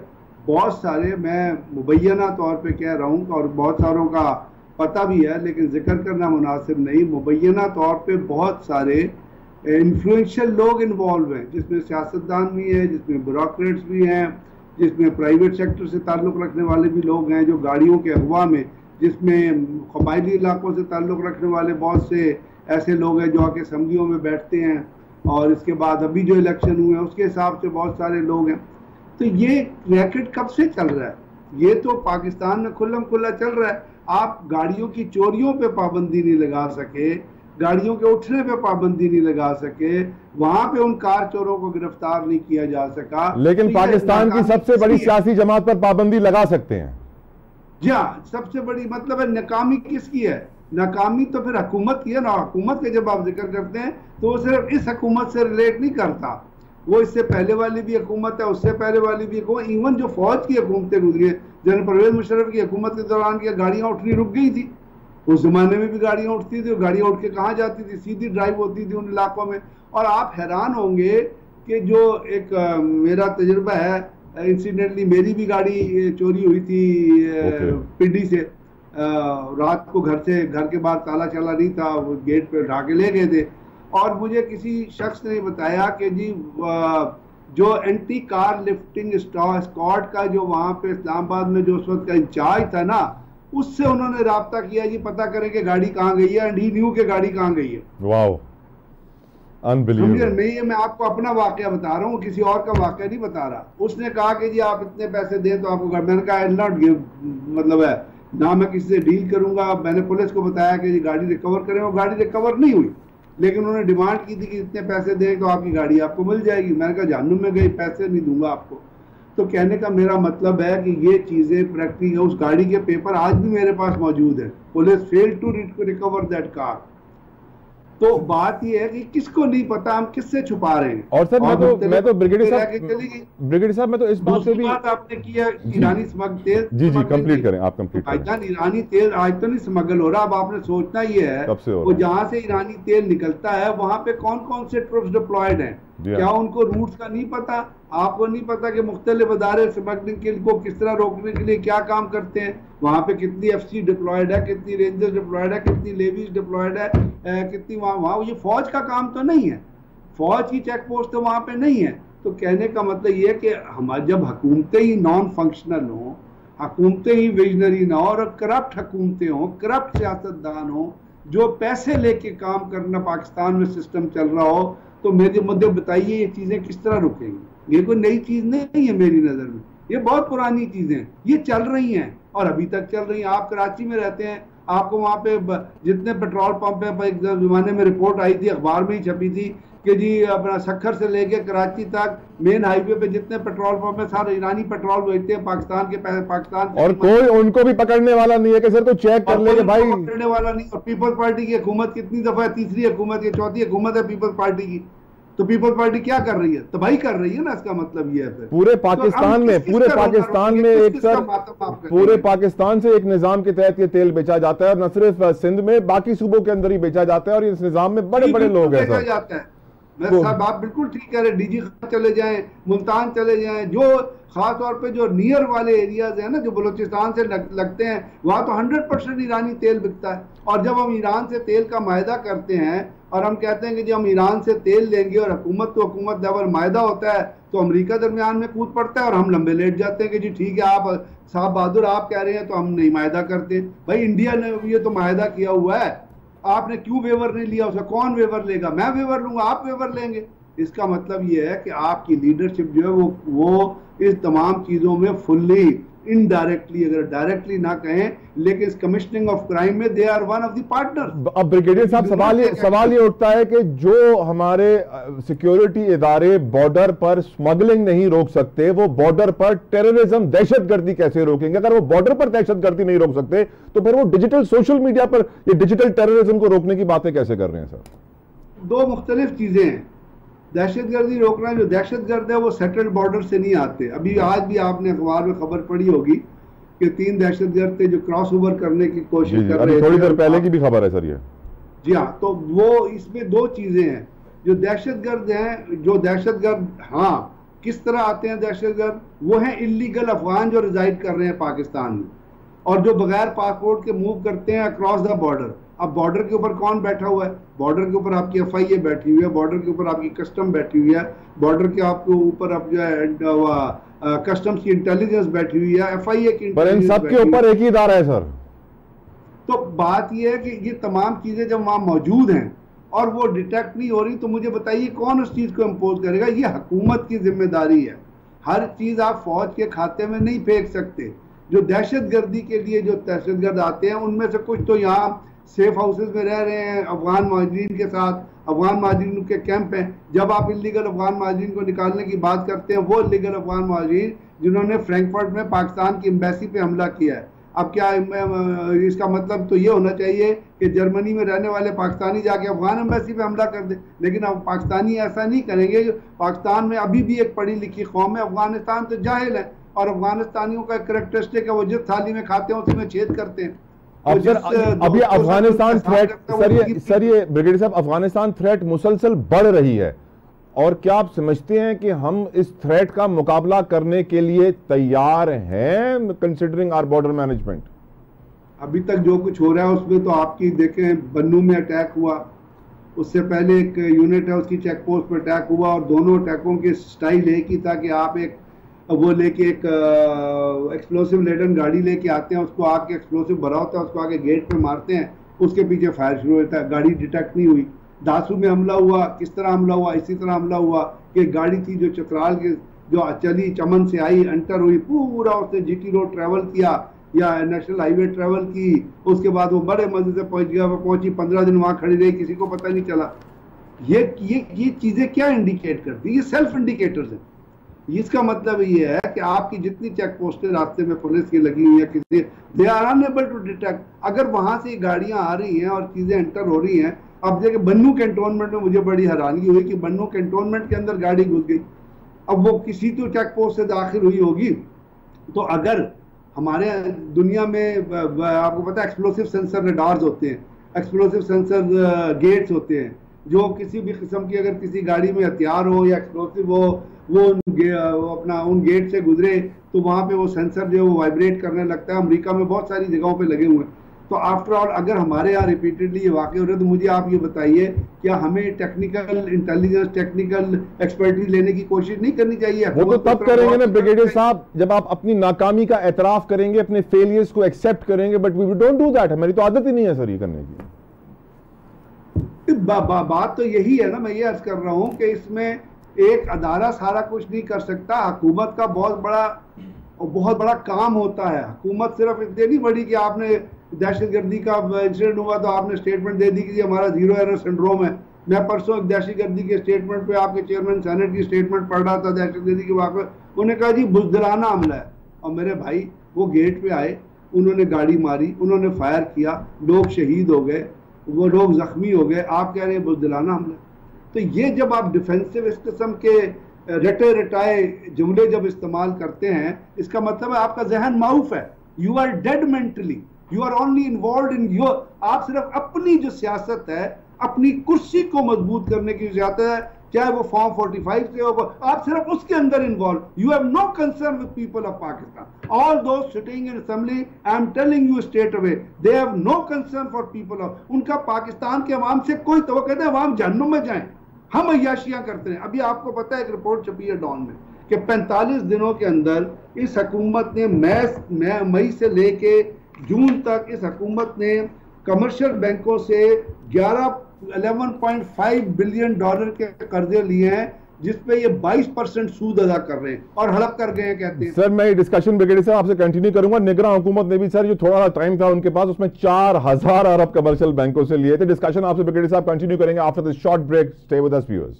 [SPEAKER 3] बहुत सारे, मैं मुबैना तौर पे कह रहा हूँ और बहुत सारों का पता भी है लेकिन जिक्र करना मुनासिब नहीं, मुबैना तौर पे बहुत सारे इन्फ्लुएंशियल लोग इन्वॉल्व हैं, जिसमें सियासतदान भी हैं, जिसमें ब्यूरोक्रेट्स भी हैं, जिसमें प्राइवेट सेक्टर से ताल्लुक़ रखने वाले भी लोग हैं, जो गाड़ियों के अगवा में, जिसमें कबायली इलाकों से ताल्लुक़ रखने वाले बहुत से ऐसे लोग हैं जो आके असम्बलियों में बैठते हैं, और इसके बाद अभी जो इलेक्शन हुए हैं उसके हिसाब से बहुत सारे लोग हैं। तो ये रैकेट कब से चल रहा है? ये तो पाकिस्तान में खुल्लम खुल्ला चल रहा है। आप गाड़ियों की चोरियों पे पाबंदी नहीं लगा सके, गाड़ियों के उठने पे पाबंदी नहीं लगा सके, वहां पे उन कार चोरों को गिरफ्तार नहीं किया जा सका।
[SPEAKER 1] लेकिन
[SPEAKER 3] तो
[SPEAKER 1] पाकिस्तान की सबसे बड़ी सियासी जमात पर पाबंदी लगा सकते हैं।
[SPEAKER 3] जी हाँ, सबसे बड़ी मतलब है नाकामी किसकी है? नाकामी तो फिर हुकूमत की है ना। हुकूमत के जब आप जिक्र करते हैं तो वो सिर्फ इस हुकूमत से रिलेट नहीं करता, वो इससे पहले वाली भी हुकूमत है, उससे पहले वाली भी हुकूमत, इवन जो फौज की हुकूमतें गुजरी है, जनरल परवेज मुशर्रफ की हुकूमत के दौरान की गाड़ियाँ उठनी रुक गई थी। उस जमाने में भी गाड़ियाँ उठती थी, गाड़ियाँ उठ के कहाँ जाती थी? सीधी ड्राइव होती थी उन इलाकों में। और आप हैरान होंगे कि जो एक मेरा तजुर्बा है, इंसिडेंटली मेरी भी गाड़ी चोरी हुई थी पिंडी से। रात को घर के बाहर ताला चला नहीं था, वो गेट पे उठा के ले गए थे, और मुझे किसी शख्स ने बताया कि जी जो एंटी कार लिफ्टिंग स्क्वाड का जो वहाँ पे इस्लामाबाद में जो उस वक्त का इंचार्ज था ना, उससे उन्होंने राब्ता किया जी पता करें कि गाड़ी कहाँ गई है, एंड ही न्यू के गाड़ी कहाँ गई है।
[SPEAKER 1] Wow, unbelievable.
[SPEAKER 3] मैं आपको अपना वाकया बता रहा हूँ, किसी और का वाकया नहीं बता रहा। उसने कहा कि जी आप इतने पैसे दें तो आपको, मैंने कहा आई विल नॉट गिव, मतलब है ना मैं किसी से डील करूंगा। मैंने पुलिस को बताया कि जी गाड़ी रिकवर करें, वो गाड़ी रिकवर नहीं हुई, लेकिन उन्होंने डिमांड की थी कि इतने पैसे दें तो आपकी गाड़ी आपको मिल जाएगी। मैंने कहा जहन्नुम में गई, पैसे नहीं दूंगा आपको। तो कहने का मेरा मतलब है कि ये चीज़ें प्रैक्टिकल, उस गाड़ी के पेपर आज भी मेरे पास मौजूद है। Police fail to recover that car. तो बात ये है कि किसको नहीं पता, हम किससे छुपा रहे हैं।
[SPEAKER 1] और सर मैं तो ब्रिगेडियर साहब मैं तो इस बात से भी
[SPEAKER 3] आपने किया ईरानी स्मगल तेल।
[SPEAKER 1] जी कंप्लीट करें, आप कंप्लीट करें।
[SPEAKER 3] ईरानी तेल आज तो नहीं स्मगल हो रहा, अब आपने सोचना ये है वो जहाँ से ईरानी तेल निकलता है वहाँ पे कौन कौन से ट्रुप्स डिप्लॉयड हैं, क्या उनको रूट्स का नहीं पता? आपको नहीं पता कि मुख्तलिफ अदारे स्मगलिंग को किस तरह रोकने के लिए क्या काम करते हैं? वहाँ पे कितनी FC डिप्लॉयड है, कितनी रेंजर्स डिप्लॉयड है, कितनी लेवीज डिप्लॉयड है, कितनी वहाँ ये फौज का काम तो नहीं है, फौज की चेक पोस्ट तो वहाँ पे नहीं है। तो कहने का मतलब ये है कि हमारे जब हुकूमतें ही नॉन फंक्शनल हों, हुकूमतें ही विजनरी ना हो, और करप्ट हुकूमतें हों, करप्ट सियासतदान हों, जो पैसे लेके काम करना पाकिस्तान में सिस्टम चल रहा हो, तो मेरे मुद्दे बताइए ये चीज़ें किस तरह रुकेंगी? ये कोई नई चीज़ नहीं है मेरी नज़र में, ये बहुत पुरानी चीज़ें ये चल रही हैं और अभी तक चल रही हैं। आप कराची में रहते हैं, आपको वहाँ पे जितने पेट्रोल पंप है, एक ज़माने में रिपोर्ट आई थी, अखबार में ही छपी थी कि जी अपना सक्खर से लेके कराची तक मेन हाईवे पे जितने पेट्रोल पंप है सारे ईरानी पेट्रोल बेचते हैं, पाकिस्तान
[SPEAKER 1] और कोई उनको भी पकड़ने वाला नहीं है कि सर तो चेक कर ले भाई,
[SPEAKER 3] पकड़ने वाला नहीं। और पीपल्स पार्टी की हुकूमत कितनी दफा, तीसरी हुकूमत या चौथी हुकूमत है पीपल्स पार्टी की, तो पीपल्स पार्टी क्या कर रही है? तबाही कर रही है ना, इसका मतलब ये है।
[SPEAKER 1] पूरे पाकिस्तान में एक सर पूरे पाकिस्तान से एक निजाम के तहत ये तेल बेचा जाता है, और न सिर्फ सिंध में, बाकी सूबों के अंदर ही बेचा जाता है, और इस निजाम में बड़े बड़े लोग हैं सर।
[SPEAKER 3] मैं साहब आप बिल्कुल ठीक कह रहे हैं। डीजी चले जाएं, मुल्तान चले जाएं, जो खास तौर पे जो नियर वाले एरियाज हैं ना, जो बलूचिस्तान से लगते हैं, वहाँ तो 100% ईरानी तेल बिकता है। और जब हम ईरान से तेल का मायदा करते हैं और हम कहते हैं कि जब हम ईरान से तेल लेंगे, और हुकूमत तो हुकूमत लेवल मायदा होता है, तो अमेरिका दरमियान में कूद पड़ता है और हम लंबे लेट जाते हैं कि जी ठीक है आप साहब बहादुर आप कह रहे हैं तो हम नहीं मायदा करते। भाई इंडिया ने ये तो मायदा किया हुआ है, आपने क्यों वेवर नहीं लिया? उसका कौन वेवर लेगा? मैं वेवर लूंगा, आप वेवर लेंगे। इसका मतलब ये है कि आपकी लीडरशिप जो है वो इस तमाम चीज़ों में फुल्ली इनडायरेक्टली, अगर डायरेक्टली ना कहें, लेकिन इस कमिश्निंग ऑफ क्राइम में they are one of the partner.
[SPEAKER 1] अब ब्रिगेडियर साहब सवाल ये उठता है कि जो हमारे सिक्योरिटी इदारे बॉर्डर पर स्मगलिंग नहीं रोक सकते, वो बॉर्डर पर टेररिज्म, दहशतगर्दी कैसे रोकेंगे? अगर वो बॉर्डर पर दहशतगर्दी नहीं रोक सकते तो फिर वो डिजिटल सोशल मीडिया पर ये डिजिटल टेररिज्म को रोकने की बातें कैसे कर रहे हैं सर?
[SPEAKER 3] दो मुख्तलिफ चीजें हैं। दहशतगर्दी रोकना, जो दहशतगर्द है वो सेटल्ड बॉर्डर से नहीं आते। अभी आज भी आपने अखबार में खबर पढ़ी होगी कि 3 दहशतगर्द थे जो क्रॉस ओवर करने की कोशिश कर रहे थे।
[SPEAKER 1] थोड़ी देर पहले की भी खबर है सर ये।
[SPEAKER 3] जी हाँ, तो वो इसमें दो चीजें हैं। जो दहशतगर्द हैं, जो दहशतगर्द हाँ किस तरह आते हैं दहशतगर्द? वो हैं इलीगल अफगान जो रिजाइड कर रहे हैं पाकिस्तान में और जो बगैर पासपोर्ट के मूव करते हैं अक्रॉस द बॉर्डर। अब बॉर्डर के ऊपर कौन बैठा हुआ है? बॉर्डर के ऊपर आपकी FIA बैठी हुई है, बॉर्डर के ऊपर आपकी कस्टम बैठी हुई है, बॉर्डर के आपके ऊपर अब जो है कस्टम्स की इंटेलिजेंस बैठी हुई है, FIA की।
[SPEAKER 1] पर इन सब के ऊपर एक ही इदारा है सर।
[SPEAKER 3] तो बात यह है कि ये तमाम चीजें जब वहां मौजूद हैं और वो डिटेक्ट नहीं हो रही, तो मुझे बताइए कौन उस चीज को इम्पोज करेगा? ये हुकूमत की जिम्मेदारी है। हर चीज आप फौज के खाते में नहीं फेंक सकते। जो दहशतगर्दी के लिए जो दहशतगर्द आते हैं उनमें से कुछ तो यहाँ सेफ हाउसेज में रह रहे हैं अफगान महाजरीन के साथ, अफगान महाजरीन के कैंप हैं। जब आप इलीगल अफगान महाजरीन को निकालने की बात करते हैं, वो इलीगल अफगान महाजरीन जिन्होंने फ्रैंकफर्ट में पाकिस्तान की एम्बेसी पे हमला किया है। अब क्या इसका मतलब तो ये होना चाहिए कि जर्मनी में रहने वाले पाकिस्तानी जाके अफगान एम्बेसी पे हमला कर दे, लेकिन अब पाकिस्तानी ऐसा नहीं करेंगे। पाकिस्तान में अभी भी एक पढ़ी लिखी कौम है, अफगानिस्तान तो जाहिल है और अफगानिस्तानियों का एक करेक्टरिस्टिक है वो जिस थाली में खाते हैं उसी में छेद करते हैं।
[SPEAKER 1] अब सर अभी अफगानिस्तान थ्रेट, सर ये ब्रिगेडियर साहब, अफगानिस्तान थ्रेट मुसलसल बढ़ रही है और क्या आप समझते हैं कि हम इस थ्रेट का मुकाबला करने के लिए तैयार हैं कंसिडरिंग आवर बॉर्डर मैनेजमेंट?
[SPEAKER 3] अभी तक जो कुछ हो रहा है उसमें तो आपकी देखें, बन्नू में अटैक हुआ, उससे पहले एक यूनिट है उसकी चेक पोस्ट पर अटैक हुआ और दोनों अटैकों के स्टाइल एक ही था कि आप एक वो लेके एक एक्सप्लोसिव लेडन गाड़ी लेके आते हैं, उसको आके एक्सप्लोसिव भरा होता है, उसको आके गेट पे मारते हैं, उसके पीछे फायर शुरू होता है। गाड़ी डिटेक्ट नहीं हुई। दासू में हमला हुआ, किस तरह हमला हुआ? इसी तरह हमला हुआ कि गाड़ी थी जो चतराल के जो चली चमन से आई, एंटर हुई, पूरा उसने GT रोड ट्रैवल किया या नेशनल हाईवे ट्रैवल की, उसके बाद वो बड़े मजे से पहुंच गया, वो पहुंची, 15 दिन वहां खड़ी रही, किसी को पता नहीं चला। ये चीजें क्या इंडिकेट करती है? ये सेल्फ इंडिकेटर्स हैं। इसका मतलब ये है कि आपकी जितनी चेक पोस्टें रास्ते में पुलिस की लगी हुई है, किसी they are unable to detect. अगर वहां से गाड़ियां आ रही हैं और चीजें एंटर हो रही हैं, अब देखिए बन्नू कैंटोनमेंट में मुझे बड़ी हैरानगी हुई कि बन्नू कैंटोनमेंट के अंदर गाड़ी घुस गई। अब वो किसी तो चेक पोस्ट से दाखिल हुई होगी। तो अगर हमारे दुनिया में आपको पता है एक्सप्लोसिव सेंसर रडार्स होते हैं, एक्सप्लोसिव सेंसर गेट्स होते हैं, जो किसी भी किस्म की अगर किसी गाड़ी में हथियार हो या एक्सप्लोसिव हो, वो अपना उन गेट से गुजरे तो वहाँ पे वो सेंसर जो है वो वाइब्रेट करने लगता है। अमेरिका में बहुत सारी जगहों पे लगे हुए हैं। तो आफ्टर ऑल अगर हमारे यहाँ रिपीटेडली ये वाकई हो रहे हैं, तो मुझे आप ये बताइए क्या हमें टेक्निकल इंटेलिजेंस, टेक्निकल एक्सपर्टीज लेने की कोशिश नहीं करनी चाहिए?
[SPEAKER 1] वो तो तब करेंगे ना ब्रिगेडियर साहब जब आप अपनी नाकामी का एतराफ करेंगे, अपने फेलियर्स को एक्सेप्ट करेंगे, but we don't do that. हमारी तो आदत ही नहीं है सर ये करने की।
[SPEAKER 3] बात तो यही है ना, मैं ये अर्ज कर रहा हूँ कि इसमें एक अदारा सारा कुछ नहीं कर सकता। हुकूमत का बहुत बड़ा काम होता है। हुकूमत सिर्फ इतने नहीं बड़ी कि आपने दहशतगर्दी का इंसिडेंट हुआ तो आपने स्टेटमेंट दे दी कि हमारा जीरो एरर सिंड्रोम है। मैं परसों एक दहशतगर्दी के स्टेटमेंट पे आपके चेयरमैन सेनेट की स्टेटमेंट पढ़ रहा था दहशतगर्दी के वाक़े, उन्होंने कहा जी बुज़दिलाना हमला है। और मेरे भाई वो गेट पे आए, उन्होंने गाड़ी मारी, उन्होंने फायर किया, लोग शहीद हो गए, वो लोग जख्मी हो गए, आप कह रहे हैं बुज़दिलाना हमला। तो ये जब आप डिफेंसिव इस किस्म के रटे रटाए जुमले जब इस्तेमाल करते हैं, इसका मतलब है आपका जहन माऊफ है। You are dead mentally, you are only involve in your, आप सिर्फ अपनी जो सियासत है, अपनी कुर्सी को मजबूत करने की सियासत है, चाहे वो फॉर्म 45 से हो, आप सिर्फ उसके अंदर involve. You have no concern with people of Pakistan. All those sitting in assembly, I am telling you straight away, they have no concern for people of, उनका पाकिस्तान के अवाम से कोई तो, कहते हैं अवाम जहन्नुम में जाएं, हम अय्याशियां करते हैं। अभी आपको पता है एक रिपोर्ट छपी है डॉन में कि 45 दिनों के अंदर इस हुकूमत ने मई से लेके जून तक इस हुकूमत ने कमर्शियल बैंकों से 11.5 बिलियन डॉलर के कर्जे लिए हैं, जिसपे ये 22% सूद अदा कर रहे हैं और हड़प कर गए हैं, कहते हैं।
[SPEAKER 1] सर मैं ये डिस्कशन ब्रिगेडियर साहब आपसे कंटिन्यू करूंगा। निगरान हुकूमत ने भी सर जो थोड़ा टाइम था उनके पास, उसमें 4000 अरब कमर्शियल बैंकों से लिए थे। डिस्कशन आपसे ब्रिगेडियर साहब कंटिन्यू करेंगे after this short break. Stay with us viewers.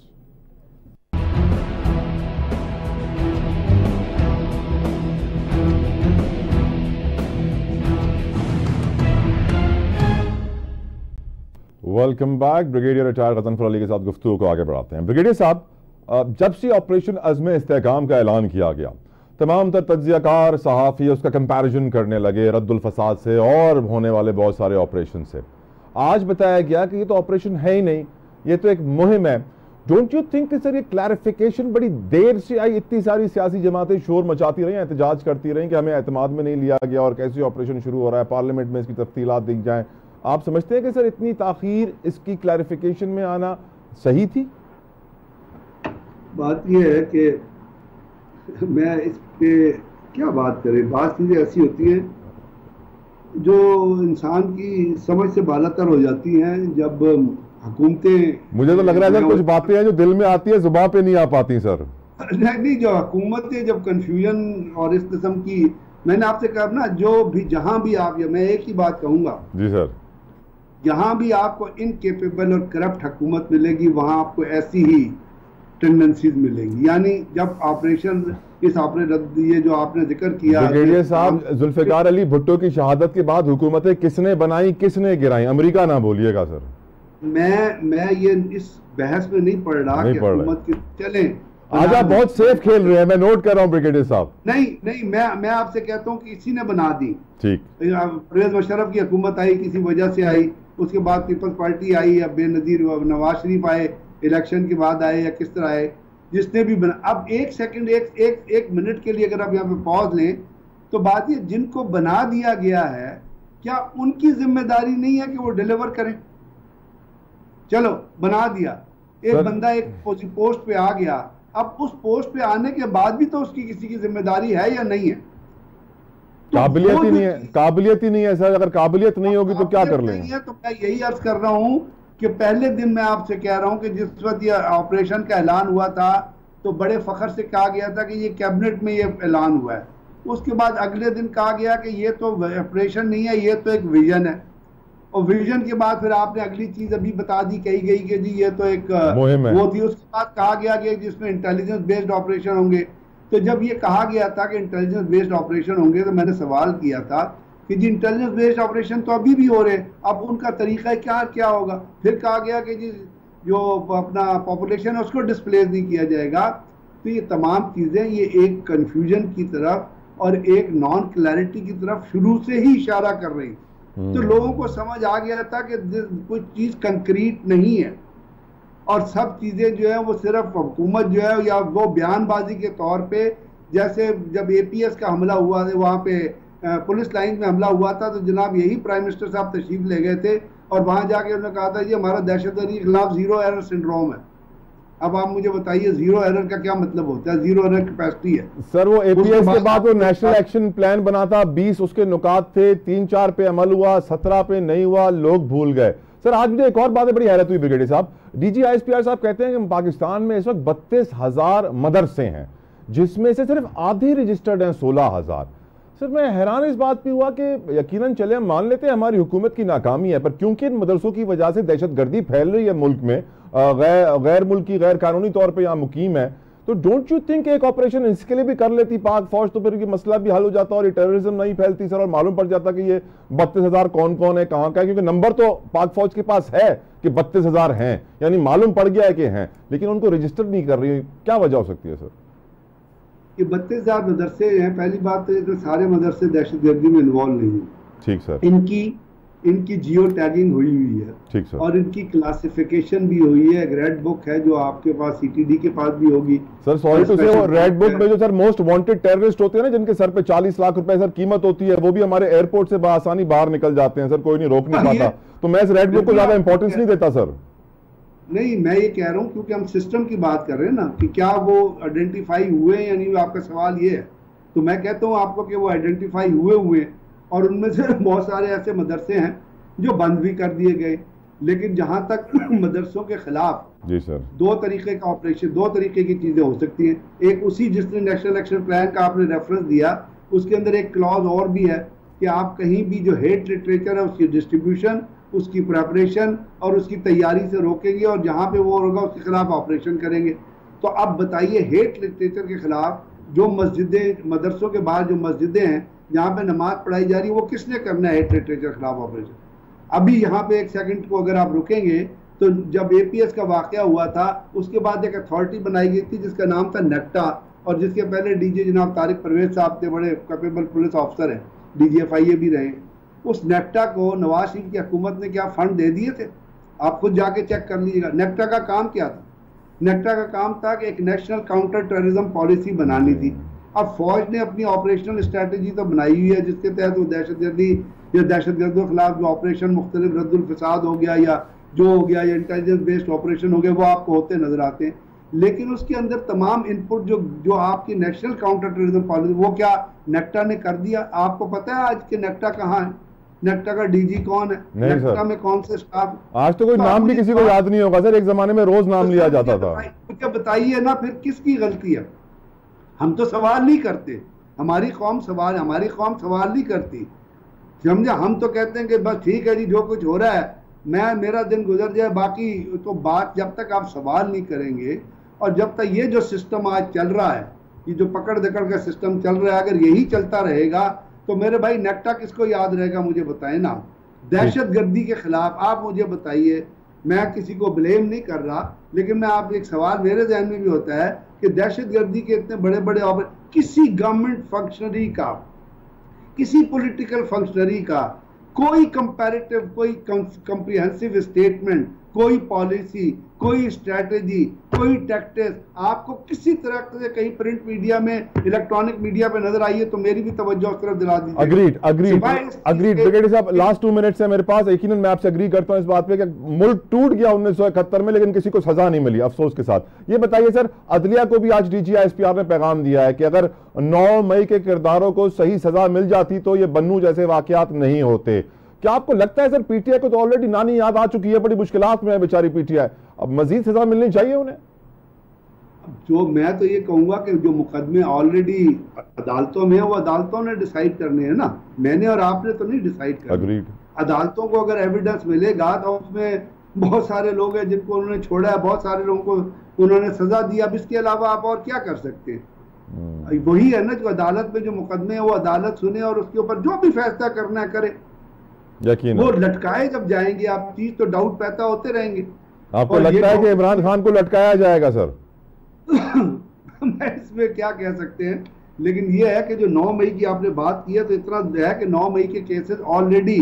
[SPEAKER 1] Welcome back. Brigadier retire Ghazanfar Ali के साथ गुफ्तगू को आगे बढ़ाते हैं। ब्रिगेडियर साहब, जब से ऑपरेशन अज़्म इस्तेहकाम का ऐलान किया गया, तमाम तर तज्जियाकार सहाफ़ी उसका कंपैरिजन करने लगे रद्दुल फसाद से और होने वाले बहुत सारे ऑपरेशन से। आज बताया गया कि ये तो ऑपरेशन है ही नहीं, ये तो एक मुहिम है। डोंट यू थिंक कि सर ये क्लैरिफिकेशन बड़ी देर से आई, इतनी सारी सियासी जमातें शोर मचाती रही, एहतजाज करती रही कि हमें एतमाद में नहीं लिया गया और कैसे ऑपरेशन शुरू हो रहा है, पार्लियामेंट में इसकी तफसीलात दिख जाए। आप समझते हैं कि सर इतनी ताखीर इसकी क्लैरिफिकेशन में आना सही थी?
[SPEAKER 3] बात यह है कि मैं इस पे क्या बात करें, बात चीज़ें ऐसी होती हैं जो इंसान की समझ से बालातर हो जाती हैं जब हुकूमतें।
[SPEAKER 1] मुझे तो लग रहा है सर कुछ बातें हैं जो दिल में आती है जुबान पे नहीं आ पाती सर।
[SPEAKER 3] नहीं, जो हुकूमतें जब कंफ्यूजन और इस किस्म की, मैंने आपसे कहा ना, जो भी जहां भी आप, मैं एक ही बात कहूंगा
[SPEAKER 1] जी सर,
[SPEAKER 3] जहां भी आपको इनकेपेबल और करप्ट हुकूमत मिलेगी वहां आपको ऐसी ही टेंडेंसीज मिलेंगी। यानी जब ऑपरेशन ये जो आपने जिक्र किया
[SPEAKER 1] ब्रिगेडियर साहब, जुल्फिकार अली भुट्टो की शहादत के बाद हुकूमतें किसने बनाई, किसने गिराई? अमेरिका ना बोलिएगा सर।
[SPEAKER 3] मैं ये इस बहस में नहीं पढ़ रहा कि हुकूमत की चले।
[SPEAKER 1] आज आप बहुत सेफ खेल रहे हैं, मैं नोट कर रहा हूं ब्रिगेडियर साहब।
[SPEAKER 3] नहीं, मैं आपसे कहता हूं कि इसी ने बना दी।
[SPEAKER 1] ठीक,
[SPEAKER 3] परवेज मुशर्रफ की हुकूमत आई, किसी वजह से आई, उसके बाद पीपल्स पार्टी आई या बेनजीर नवाज शरीफ आए, इलेक्शन के बाद आए या किस तरह आए, जिसने भी बना। अब एक सेकंड, एक मिनट के लिए अगर आप यहाँ पे पॉज लें तो बात ये, जिनको बना दिया गया है क्या उनकी जिम्मेदारी नहीं है कि वो डिलीवर करें? चलो बना दिया, एक बंदा एक पोस्ट पे आ गया, अब उस पोस्ट पे आने के बाद भी तो उसकी किसी की जिम्मेदारी है या नहीं है? तो
[SPEAKER 1] काबिलियत ही नहीं है, काबिलियत ही नहीं है सर। अगर काबिलियत नहीं होगी तो क्या कर लेंगे?
[SPEAKER 3] तो मैं यही अर्ज कर रहा हूं कि पहले दिन मैं आपसे कह रहा हूं कि जिस वक्त ये ऑपरेशन का ऐलान हुआ था तो बड़े फख्र से कहा गया था कि ये कैबिनेट में ये ऐलान हुआ है। उसके बाद अगले दिन कहा गया कि ये तो ऑपरेशन नहीं है, ये तो एक विजन है। और विजन के बाद फिर आपने अगली चीज अभी बता दी, कही गई कि जी ये तो एक वो थी। उसके बाद कहा गया कि जिसमें इंटेलिजेंस बेस्ड ऑपरेशन होंगे। तो जब ये कहा गया था कि इंटेलिजेंस बेस्ड ऑपरेशन होंगे तो मैंने सवाल किया था कि जी इंटेलिजेंस बेस्ड ऑपरेशन तो अभी भी हो रहे हैं, अब उनका तरीका क्या होगा? फिर कहा गया कि जी जो अपना पॉपुलेशन है उसको डिस्प्लेस नहीं किया जाएगा। तो ये तमाम चीज़ें ये एक कन्फ्यूजन की तरफ और एक नॉन क्लैरिटी की तरफ शुरू से ही इशारा कर रही थी। तो लोगों को समझ आ गया था कि कोई चीज़ कंक्रीट नहीं है और सब चीज़ें जो है वो सिर्फ हुकूमत जो है या वो बयानबाजी के तौर पे, जैसे जब APS का हमला हुआ था वहाँ पे पुलिस लाइन में हमला हुआ था तो जनाब यही प्राइम मिनिस्टर साहब तशरीफ ले गए थे और वहाँ जाके उन्होंने कहा था ये हमारा दहशतगर्दी के खिलाफ जीरो एरर सिंड्रोम है। अब आप मुझे बताइए जीरो एरर का क्या मतलब होता है? जीरो एरर कैपेसिटी है
[SPEAKER 1] सर। वो APS के बाद वो नेशनल एक्शन प्लान बना था, 20 उसके नुकात थे, 3-4 पे अमल हुआ, 17 पे नहीं हुआ, लोग भूल गए। सर आज मुझे एक और बात बड़ी हैरत हुई ब्रिगेडियर साहब, DG ISPR साहब कहते हैं कि पाकिस्तान में इस वक्त 32,000 मदरसे हैं जिसमें से सिर्फ आधे रजिस्टर्ड हैं 16,000। सर मैं हैरान इस बात पे हुआ कि यकीनन चले हम मान लेते हैं हमारी हुकूमत की नाकामी है, पर क्योंकि इन मदरसों की वजह से दहशतगर्दी फैल रही है मुल्क में, गैर मुल्की गैर कानूनी तौर पे यहाँ मुकीम है, तो डोंट यू थिंक एक ऑपरेशन इसके लिए भी कर लेती पाक फौज तो फिर ये मसला भी हल हो जाता और ये टेररिज्म नहीं फैलती सर, और मालूम पड़ जाता कि ये 32,000 कौन कौन है, कहाँ का है? क्योंकि नंबर तो पाक फौज के पास है कि 32,000 हैं, यानी मालूम पड़ गया है कि हैं, लेकिन उनको रजिस्टर नहीं कर रही। क्या वजह हो सकती है सर?
[SPEAKER 3] ये 32,000 मदरसे हैं। पहली बात तो सारे मदरसे दहशतगर्दी में इन्वॉल्व नहीं है।
[SPEAKER 1] ठीक सर।
[SPEAKER 3] इनकी जियो टैगिंग हुई है।
[SPEAKER 1] ठीक सर।
[SPEAKER 3] और इनकी क्लासिफिकेशन भी हुई है। एक रेड बुक है जो आपके पास CTD के पास भी होगी
[SPEAKER 1] सर। सॉरी टू से वो रेड बुक में जो सर मोस्ट वांटेड टेररिस्ट होते हैं ना, जिनके सर पे 40 लाख रुपए सर कीमत होती है, वो भी हमारे एयरपोर्ट से आसानी बाहर निकल जाते हैं सर, कोई नहीं रोक नहीं पाता। तो मैं इस रेड बुक को ज्यादा इंपॉर्टेंस नहीं देता सर।
[SPEAKER 3] नहीं, मैं ये कह रहा हूँ क्योंकि हम सिस्टम की बात कर रहे हैं ना कि क्या वो आइडेंटिफाई हुए या नहीं, आपका सवाल ये है। तो मैं कहता हूँ आपको कि वो आइडेंटिफाई हुए और उनमें से बहुत सारे ऐसे मदरसे हैं जो बंद भी कर दिए गए। लेकिन जहां तक मदरसों के खिलाफ
[SPEAKER 1] जी सर,
[SPEAKER 3] दो तरीके का ऑपरेशन, दो तरीके की चीजें हो सकती हैं। एक उसी जिसने नेशनल एक्शन प्लान का आपने रेफरेंस दिया, उसके अंदर एक क्लॉज और भी है कि आप कहीं भी जो हेट लिटरेचर है उसकी डिस्ट्रीब्यूशन, उसकी प्रेपरेशन और उसकी तैयारी से रोकेंगे और जहाँ पे वो होगा उसके खिलाफ ऑपरेशन करेंगे। तो अब बताइए, हेट लिटरेचर के खिलाफ जो मस्जिदें, मदरसों के बाहर जो मस्जिदें हैं जहाँ पे नमाज पढ़ाई जा रही है, वो किसने करना है हेट लिटरेचर के खिलाफ ऑपरेशन? अभी यहाँ पे एक सेकंड को अगर आप रुकेंगे तो जब APS का वाकया हुआ था उसके बाद एक अथॉरिटी बनाई गई थी जिसका नाम था नेक्टा, और जिसके पहले DG जनाब तारिक परवेज साहब थे, बड़े कैपेबल पुलिस ऑफिसर हैं, DGFIA भी रहे। उस नेक्टा को नवाज शरीफ की हुकूमत ने क्या फंड दे दिए थे? आप खुद जाके चेक कर लीजिएगा। नेक्टा का काम क्या था? नेक्टा का काम था कि एक नेशनल काउंटर टेररिज्म पॉलिसी बनानी थी। अब फौज ने अपनी ऑपरेशनल स्ट्रेटजी तो बनाई हुई है जिसके तहत वो दहशतगर्दी या दहशतगर्दों के खिलाफ जो ऑपरेशन मुख्तलिफ रद्दुल फसाद हो गया या जो हो गया या इंटेलिजेंस बेस्ड ऑपरेशन हो गए वो आपको होते नजर आते हैं, लेकिन उसके अंदर तमाम इनपुट जो आपकी नेशनल काउंटर टेररिज्म पॉलिसी वो क्या नेक्टा ने कर दिया? आपको पता है आज के नेक्टा कहाँ है? नेक्टा का डीजी कौन है? नेक्टा में कौन से स्टाफ?
[SPEAKER 1] आज तो कोई नाम भी किसी को याद नहीं होगा सर, एक जमाने में रोज नाम लिया जाता था।
[SPEAKER 3] मुझे बताइए ना फिर किसकी गलती है? हम तो सवाल नहीं करते, हमारी कौम सवाल नहीं करती, समझे? हम तो कहते हैं कि बस ठीक है जी जो कुछ हो रहा है मेरा दिन गुजर जाए, बाकी तो बात जब तक आप सवाल नहीं करेंगे और जब तक ये जो सिस्टम आज चल रहा है, ये जो पकड़ दकड़ का सिस्टम चल रहा है, अगर यही चलता रहेगा तो मेरे भाई नेक्टा किसको याद रहेगा? मुझे बताएं ना। दहशतगर्दी के खिलाफ आप मुझे बताइए, मैं किसी को ब्लेम नहीं कर रहा, लेकिन मैं आप एक सवाल मेरे जहन में भी होता है कि दहशतगर्दी के इतने बड़े बड़े किसी गवर्नमेंट फंक्शनरी का, किसी पॉलिटिकल फंक्शनरी का कोई कंपैरेटिव, कोई कॉम्प्रिहेंसिव स्टेटमेंट, कोई पॉलिसी, कोई स्ट्रेटेजी, कोई टैक्टिक्स आपको किसी तरह से कहीं प्रिंट मीडिया में, इलेक्ट्रॉनिक मीडिया पे नजर आई है तो मेरी भी तवज्जो उस तरफ दिला दीजिए।
[SPEAKER 1] अग्रीड ब्रिगेडियर साहब, लास्ट 2 मिनट है मेरे पास, यकीनन मैं आपसे अग्री करता हूं इस बात पे कि मुल्क टूट गया 1971 में, लेकिन किसी को सजा नहीं मिली अफसोस के साथ। ये बताइए सर, अदलिया को भी आज DGI-SPR ने पैगाम दिया है कि अगर 9 मई के किरदारों को सही सजा मिल जाती तो ये बन्नू जैसे वाकयात नहीं होते। क्या आपको लगता है सर PTI को तो ऑलरेडी नानी याद आ चुकी है, बड़ी मुश्किलात में है बेचारी PTI, अब मजीद सजा मिलनी चाहिए उन्हें?
[SPEAKER 3] जो मैं तो ये कहूंगा कि जो मुकदमे ऑलरेडी अदालतों में है वो अदालतों ने डिसाइड करने हैं ना, मैंने और आपने तो नहीं डिसाइड करना। अदालतों को अगर एविडेंस मिलेगा तो उसमें बहुत सारे लोग हैं जिनको उन्होंने छोड़ा है, बहुत सारे लोगों को उन्होंने सजा दी, अब इसके अलावा आप और क्या कर सकते हैं? वही है ना, जो अदालत में जो मुकदमे है वो अदालत सुने और उसके ऊपर जो भी फैसला करना है करे।
[SPEAKER 1] यकीन
[SPEAKER 3] वो लटकाए जब जाएंगे आप चीज तो डाउट पैदा होते रहेंगे।
[SPEAKER 1] आपको लगता है कि इमरान खान को लटकाया जाएगा सर?
[SPEAKER 3] मैं इसमें क्या कह सकते हैं, लेकिन ये है कि जो 9 मई की आपने बात की है तो इतना है कि 9 मई के केसेस ऑलरेडी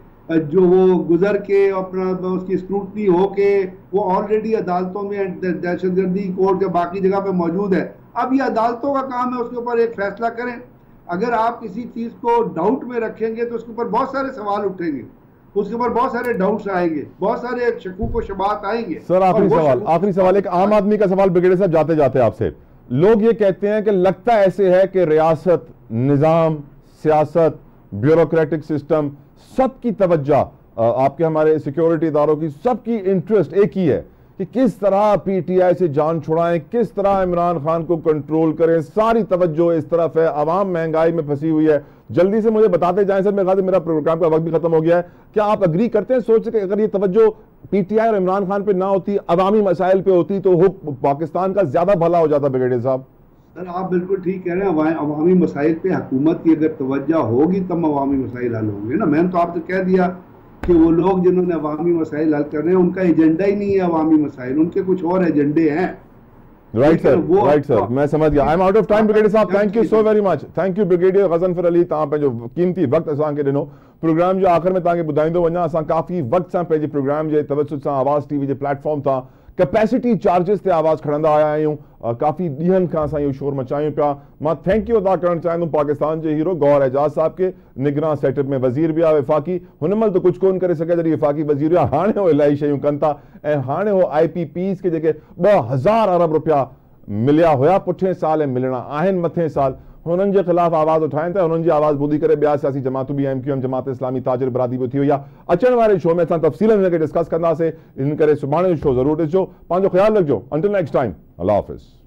[SPEAKER 3] जो वो गुजर के अपना उसकी स्क्रूटनी हो के वो ऑलरेडी अदालतों में दहशतगर्दी कोर्ट के बाकी जगह पे मौजूद है। अब ये अदालतों का काम है उसके ऊपर एक फैसला करें। अगर आप किसी चीज को डाउट में रखेंगे तो उसके ऊपर बहुत सारे सवाल उठेंगे, उसके ऊपर बहुत सारे डाउट्स आएंगे, बहुत सारे शकूक व शुबात आएंगे।
[SPEAKER 1] सर आखिरी सवाल एक आम आदमी का सवाल ब्रिगेडियर साहब जाते जाते आपसे, लोग ये कहते हैं कि लगता ऐसे है कि रियासत, निजाम, सियासत, ब्यूरोक्रेटिक सिस्टम, सबकी तवज्जो आपके हमारे सिक्योरिटी इदारों की सबकी इंटरेस्ट एक ही है कि किस तरह PTI से जान छुड़ाएं, किस तरह इमरान खान को कंट्रोल करें, सारी तवज्जो इस तरफ है, आवाम महंगाई में फंसी हुई है। जल्दी से मुझे बताते जाएं सर, मेरा प्रोग्राम का वक्त भी खत्म हो गया है, क्या आप अग्री करते हैं सोच कि अगर ये तवज्जो PTI और इमरान खान पे ना होती, अवामी मसाइल पे होती तो पाकिस्तान का ज्यादा भला हो जाता? ब्रिगेडियर साहब
[SPEAKER 3] सर आप बिल्कुल ठीक कह रहे हैं, अवामी मसाइल पे हुकूमत की अगर तवज्जो होगी तब अवामी मसाइल हल होंगे ना। मैंने तो आपसे कह दिया कि वो लोग जिन्होंने अवामी मसाइल हल कर रहे हैं उनका एजेंडा ही नहीं है अवामी मसाइल, उनके कुछ और एजेंडे हैं।
[SPEAKER 1] राइट सर, मैं समझ गया। I am out of time brigadier साहब, thank you so very much. Thank you brigadier Ghazanfar Ali, तव्हां पंहिंजो कीमती वक्त असां खे ॾिनो। प्रोग्राम जो आख़िर में तव्हांखे ॿुधाईंदो वञा, असां काफ़ी वक्त सां पंहिंजे प्रोग्राम जे तवसुत सां आवाज़ TV जे प्लेटफॉर्म तां कैपेसिटी चार्जिस ते आवाज़ खणंदा आया आहियूं, काफ़ी ॾींहंनि खां असां इहो शोर मचायूं पिया। मां थैंक यू अदा करणु चाहींदुमि पाकिस्तान जे हीरो गौहर एजाज़ साहब के, निगरान सेटअप में वज़ीर बि आहे वफ़ाक़ी, हुन महिल त कुझु कोन करे सघिया जॾहिं वफ़ाक़ी वज़ीर हुआ, हाणे हो इलाही शयूं कनि था ऐं हाणे हो IPPs खे जेके 2000 अरब रुपया मिलिया हुआ पुठे साल ऐं मिलणा आहिनि मथे साल, हुननि जे ख़िलाफ़ आवाज़ उठाइनि था। हुननि जी आवाज़ ॿुधी करे ॿिया सियासी जमातूं बि MQM जमात इस्लामी ताजिर बिरादरी बि थी वई आहे। अचण वारे शो में असां तफ़सीलन हिनखे डिस्कस कंदासीं, इन करे सुभाणे जो शो ज़रूरु ॾिसजो। पंहिंजो ख़्यालु रखिजो। अंटिल नेक्स्ट टाइम, अल्लाह हाफ़िज़।